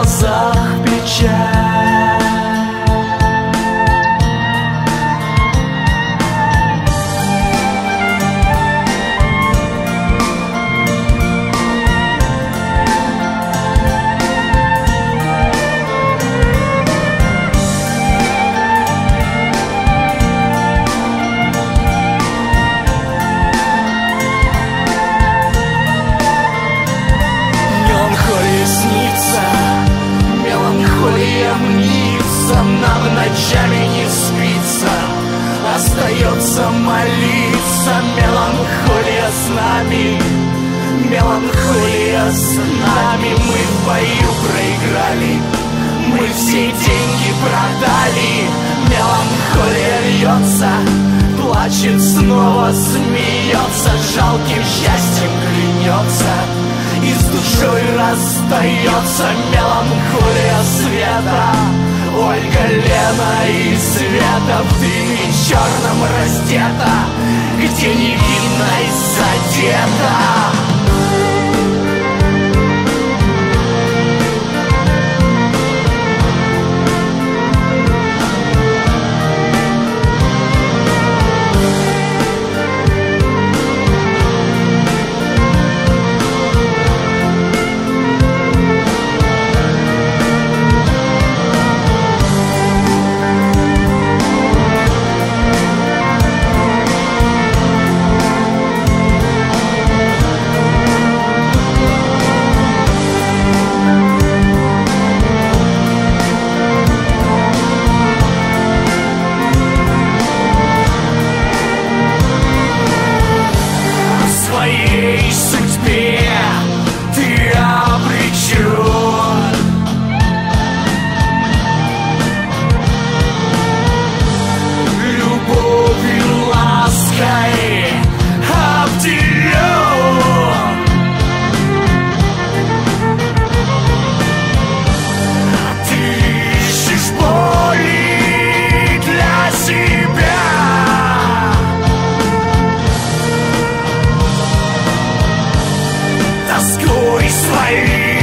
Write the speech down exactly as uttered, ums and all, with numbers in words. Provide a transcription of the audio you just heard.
глазах печаль. Меланхолия мнится, нам ночами не спится, остается молиться. Меланхолия с нами, меланхолия с нами. Мы в бою проиграли, мы все деньги продали. Меланхолия льется, плачет, снова смеется, жалким счастьем клянется и с душой расстается. Меланхолия света, Ольга, Лена и Света в дыме черном раздета, где невинность задета. Своей судьбе ты обречен. Любовью, лаской обделен. Ты ищешь боли для себя, тоской своей